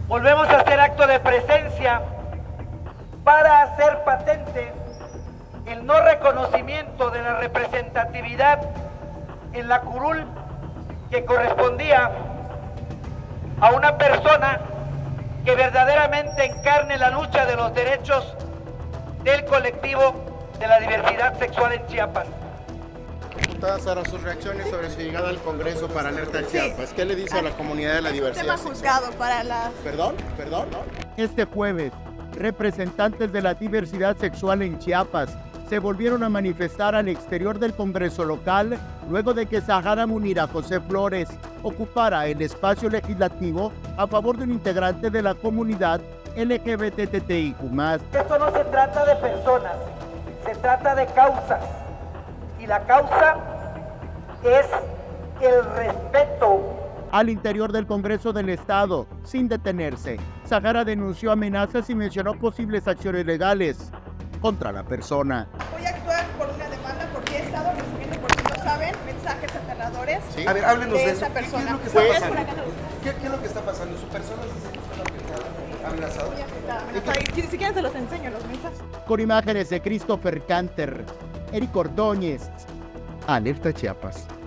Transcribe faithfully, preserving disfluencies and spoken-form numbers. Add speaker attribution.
Speaker 1: Volvemos a hacer acto de presencia para hacer patente el no reconocimiento de la representatividad en la curul que correspondía a una persona que verdaderamente encarne la lucha de los derechos del colectivo de la diversidad sexual en Chiapas.
Speaker 2: Diputada Sara, sus reacciones sobre su llegada al Congreso para Alerta Chiapas. ¿Qué le dice a la comunidad de la diversidad
Speaker 3: sexual? Tema juzgado para la...
Speaker 2: ¿Perdón? ¿Perdón?
Speaker 4: Este jueves, representantes de la diversidad sexual en Chiapas se volvieron a manifestar al exterior del Congreso local luego de que Zahara Munira José Flores ocupara el espacio legislativo a favor de un integrante de la comunidad L G B T T I Q más.
Speaker 1: Esto no se trata de personas, se trata de causas. Y la causa es el respeto.
Speaker 4: Al interior del Congreso del Estado, sin detenerse, Zahara denunció amenazas y mencionó posibles acciones legales contra la persona.
Speaker 3: Voy a actuar por una demanda porque he estado recibiendo, por si no saben, mensajes aterradores.
Speaker 2: ¿Sí? A ver, háblenos de,
Speaker 3: de
Speaker 2: eso.
Speaker 3: esa persona.
Speaker 2: ¿Qué, qué es lo que está pasando? ¿Qué, ¿Qué es lo que está pasando? ¿Su persona se siente amenazada?
Speaker 3: Si, si quieren se los enseño, los mensajes.
Speaker 4: Con imágenes de Christopher Canter, Eric Ordóñez, Alerta Chiapas.